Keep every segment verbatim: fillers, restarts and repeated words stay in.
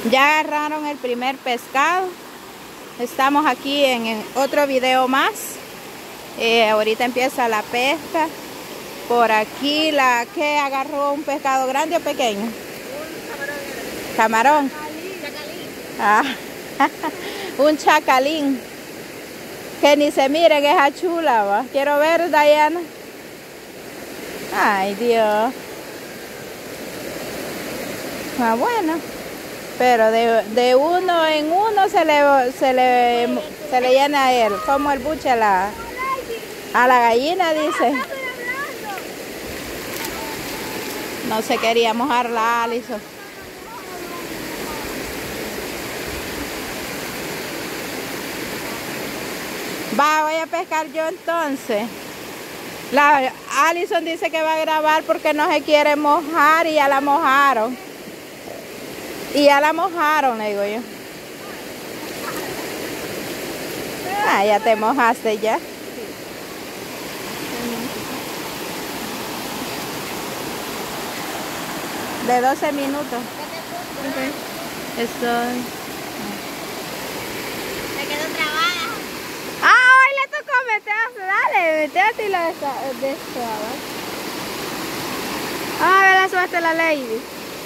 Ya agarraron el primer pescado. Estamos aquí en, en otro video más. Eh, ahorita empieza la pesca. Por aquí la que agarró un pescado grande o pequeño. Un camarón. Chacalín. Ah, un chacalín. Que ni se miren esa chula, va. Quiero ver, Diana. Ay, Dios. Ah, bueno. Pero de, de uno en uno se le, se le, se le llena a él. Como el buche a la, a la gallina, dice. No se quería mojar la Alison. Va, voy a pescar yo entonces. La Alison dice que va a grabar porque no se quiere mojar y ya la mojaron. Y ya la mojaron, le digo yo. Ah, ya te mojaste ya. De doce minutos. Okay. Estoy. Me quedo trabada. Ah, hoy le tocó meterse. Dale, metete y la destraba. Ah, a ver la suerte la lady.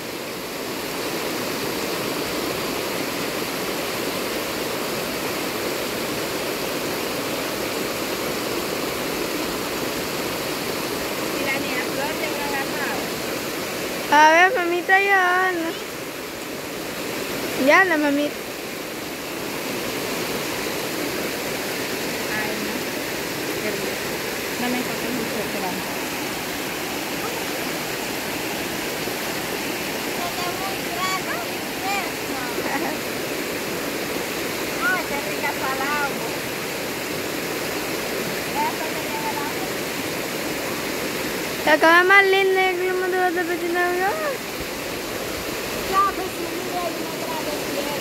A ver, mamita, ya anda. Ya anda, mamita. Ay, no. Qué rico. No me enfoques mucho, esperando. Ay, qué rica salada. Eso que lleva la agua. La cosa más linda que el mundo va a tener. Ya, pues si mira hay una travesía.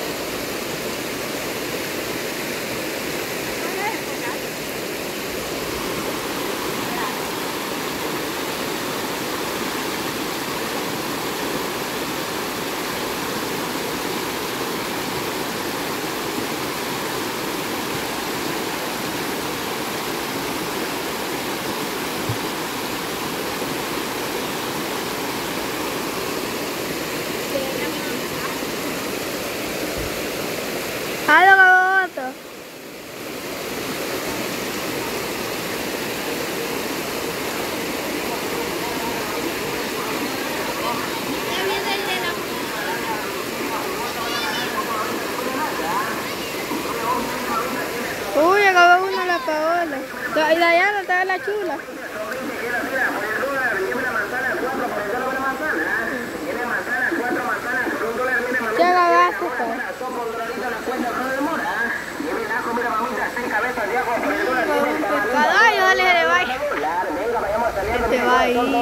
¡Halo, gaboto! Uy, acabó uno la Paola. Y Diana estaba la chula. ¿Qué agarraste, pues? Caballo, dale, dale, vaya. Este va ahí. Mira.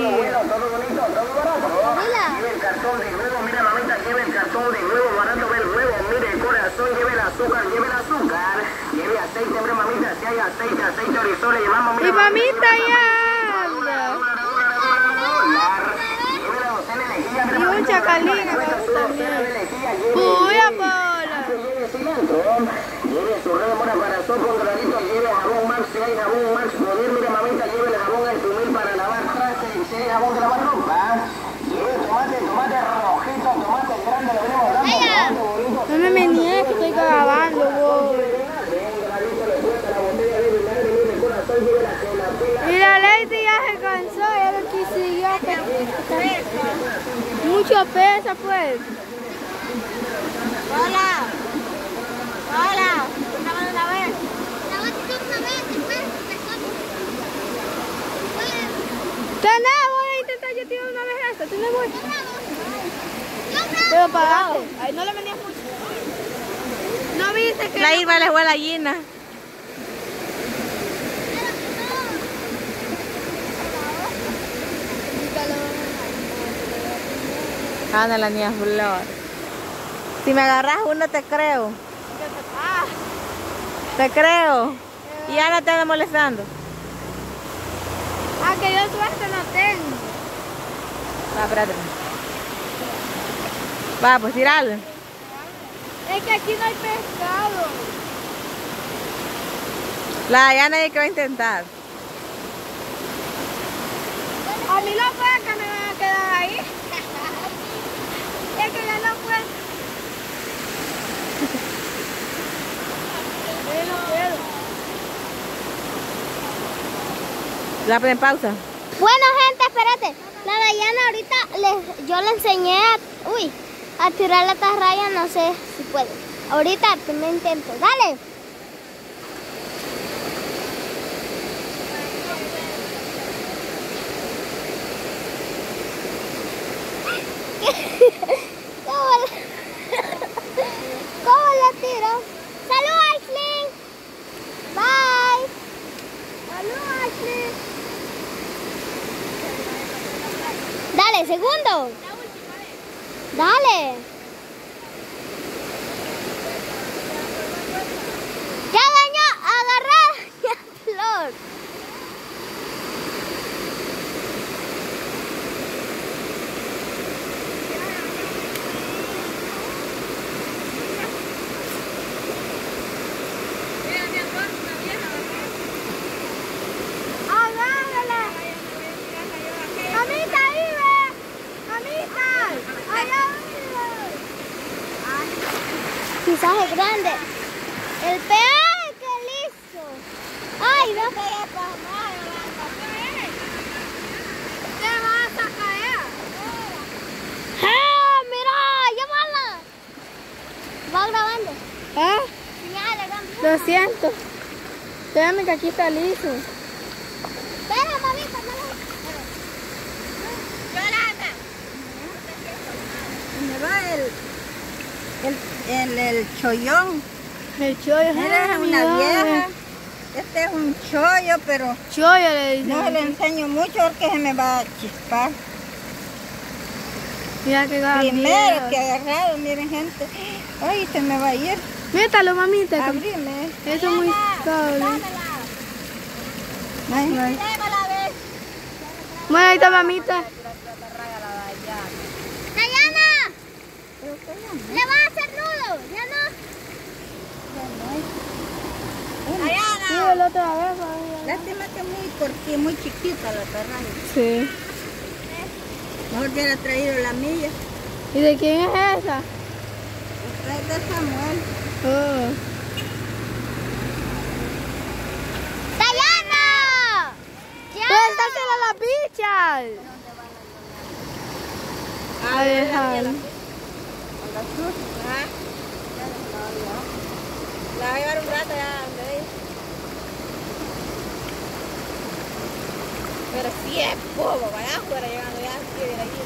Lleve el cartón de nuevo, mira mamita, lleve el cartón de nuevo, barato ve el huevo, mire el corazón, lleve el azúcar, lleve el azúcar, lleve aceite, mira mamita, si hay aceite, aceite orizó, le llevamos, mira Y mamita ya anda. Y un chacalín también. Uy, Paola. Lleve su rémora para sopa, un granito, lleve jabón Max, si hay jabón Max, poder, mira mamita, lleve el jabón al tumil para lavar trastes, si hay jabón de lavar ropa. Lleve tomate, tomate rojito, tomate grande, lo venimos dando, tomate bonito. No me meníes que estoy grabando, vos. Y la Lady ya se cansó, ya lo quisiguió. Mucho pesa, pues. Hola. Hola. Una vez, una vez. La voy a hacer una vez, después, después. Tenés, voy a intentar yo tío una vez esta, tenés voy. Pero pagaste. Ahí no le venías mucho. No viste que la Irma le fue a la gallina. Anda la niña Flor. Si me agarras uno te creo. Te creo. Y ya no te ando molestando. Ah, que yo suerte no tengo. Va, espérate. Va, pues tirarlo. Es que aquí no hay pescado. La ya nadie que va a intentar. A mí lo puede que me van a quedar ahí. Es que ya no puedo. Yo no puedo. ¿La ponen pausa? Bueno, gente, espérate. La Dayana ahorita les, yo le enseñé a, uy, a tirar la atarraya, no sé si puedo. Ahorita primer intento. Dale. ¿Cómo la, cómo la tiro? ¡Salud, Ashley! Bye. ¡Salud, Ashley! Dale, segundo. Dale. Ya dañó, agarrá la flor. Agárrala. Mamita, ahí ve. Mamita, allá vive. Quizás es grande. El pez, ¡ay, qué listo! ¡Ay, no! ¡Te vas a caer! ¡Ah, mira! ¡Llámala! ¿Va grabando? ¿Ah? Señale, grabando. Lo siento. Espérame que aquí está liso. Espera, mamita, no lo... Yolanda. Me va el, el, el, el chollón. El chollo. Mira, es una vieja. Este es un chollo, pero Chollo le dicen. no se le enseño mucho porque se me va a chispar. Mira que agarra. Primero que agarrado, miren gente. Ay, se me va a ir. Métalo, mamita. que- Abrime. Eso es muy cable. Ay, Démala, ve. Bueno, ahí está, mamita. Dayana, le vas a hacer nudo, ¿ya no? Síguelo otra vez, mamita. lástima que es muy cortita, muy chiquita la tarraya. Sí. Mejor hubiera traído la milla. ¿Y de quién es esa? Esta es de Samuel. Oh. ¡Dayana! ¡Ya! ¿Dónde está haciendo las bichas? A dejar. La va a llevar un rato ya donde ella. Pero sí es bobo, vaya afuera llegando ya aquí de allí.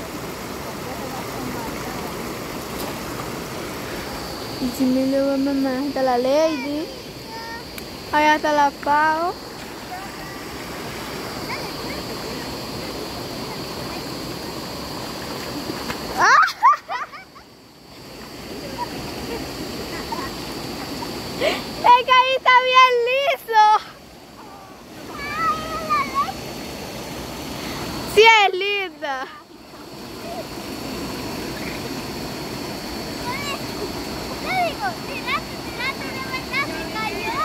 Y si me lo mamá, está la Lady. Allá está la Pau. Es que ahí está bien liso. Sí es linda. Te digo, tiraste, tiraste de verdad, se cayó.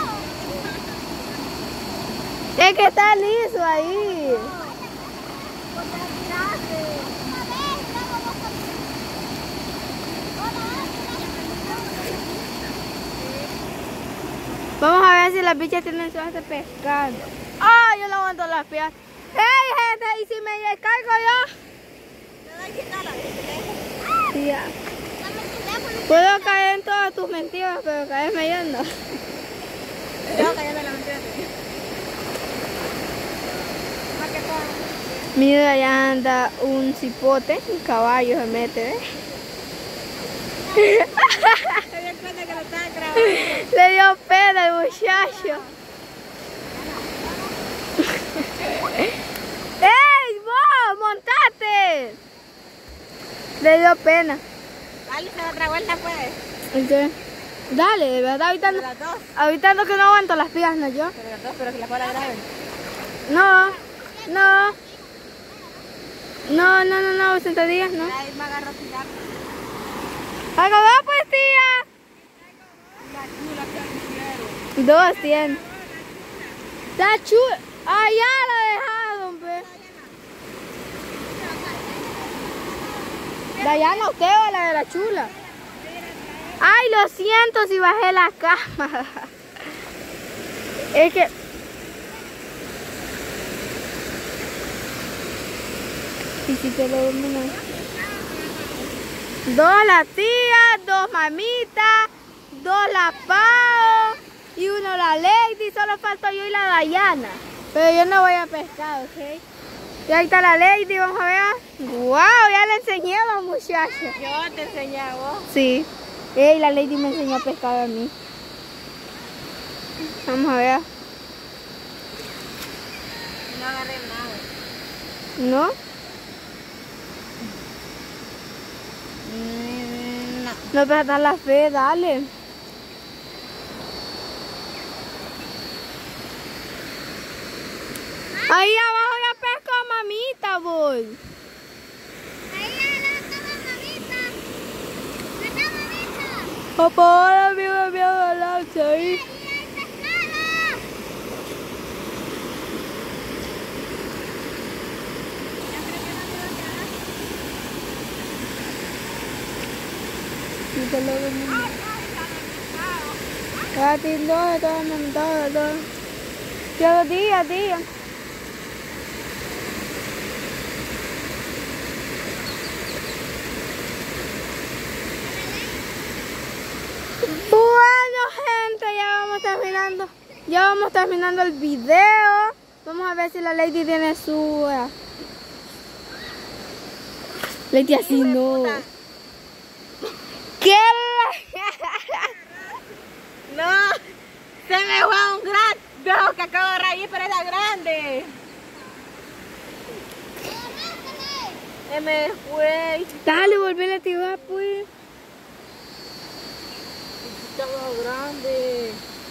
Es que está liso ahí. Porque la tiraste. Una vez, luego vos también. Vamos a ver si las bichas tienen suerte de pescar. ¡Ah! Yo no aguanto las piernas. ¡Ey, gente! ¿Y si me caigo yo? Sí, ya. Dame el teléfono. Puedo caer en todas tus mentiras, pero caerme yo no. Yo cayendo en la mentira. Más que todo. Mira, allá anda un cipote, un caballo se mete, ¿ves? Se dio cuenta que lo estaba grabando. Le dio pena el muchacho. ¡Ey, vos! ¡Montate! Le dio pena. Dale, se otra vuelta pues. Entonces, dale, de verdad, ahorita no, Pero las dos. ahorita no que no aguanto las piernas yo. Pero las dos, pero que la cola graben. No, no. No, no, no, no, sentadillas, no. Ahí me agarró a tirar. ¡Acabó, pues, tía! doscientos. Está chula. Allá la dejaron, pe. Dayana, usted o la de la chula. Ay, lo siento si bajé la cámara. Es que... ¿Y si te lo dominas? Dos la tía, dos mamitas, dos la Pao y uno la Lady. Solo falto yo y la Dayana. Pero yo no voy a pescar, ¿ok? Y ahí está la Lady, vamos a ver. ¡Wow! Ya le enseñé a la muchacha. Yo te enseñé a vos. Sí. Y la Lady me enseñó a pescar a mí. Vamos a ver. No agarré nada. ¿No? Mm, no. No te dar la fe, dale. Ahí abajo ya pesco a mamita, voy. Papá, ahora mismo me hago el lanza ahí. Ya tin đó tôi mình tôi tôi chờ tí à tí. Bueno, gente, ya vamos terminando. Ya vamos terminando el video. Vamos a ver si la Lady tiene su... Lady así no. ¿Qué? No, se me fue un gran dejo que acabo de raír, pero era grande. Se me fue. Dale, volver a activar, pues. Estaba grande.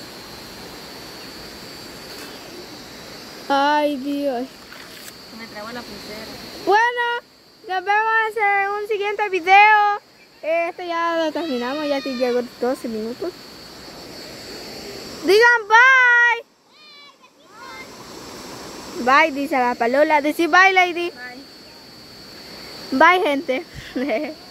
Ay, Dios. Me trabó la pulsera. Bueno, nos vemos en un siguiente video. Este ya lo terminamos, ya te llegó doce minutos. Digan bye. Bye, dice la Palola. Decí bye, Lady. Bye. Bye, gente.